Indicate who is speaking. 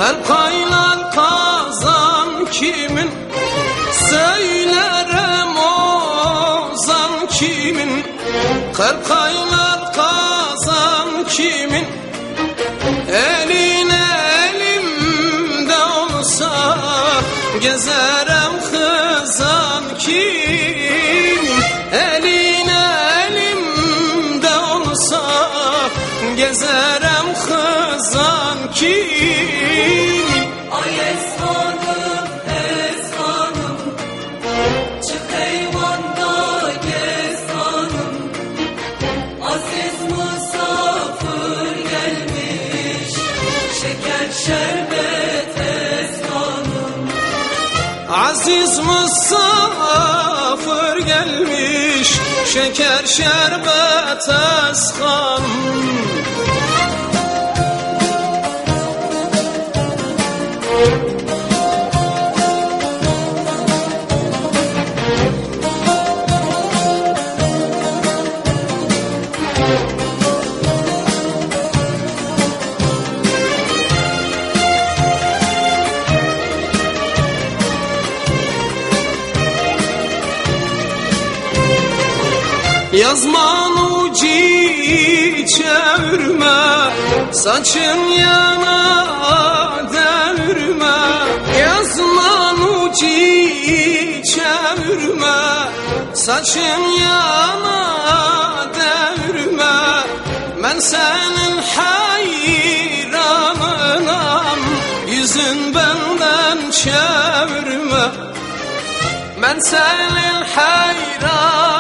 Speaker 1: Kalkaylan kazan kimin, söylerem ozan kimin. Kalkaylan kazan kimin, eline elimde olsa gezerem kızan kimin. Eline elimde olsa gezerem kızan kimin.
Speaker 2: Ay esmanım, esmanım, çık eyvanda gez hanım. Aziz misafir gelmiş, şeker şerbet esmanım.
Speaker 1: Aziz misafir gelmiş, şeker şerbet eskan. Yazman ucu çevirme, saçın yana devirme. Yazman ucu çevirme, saçın yana devirme. Ben senin hayranınam, yüzün benden çevirme. Ben senin hayranınam,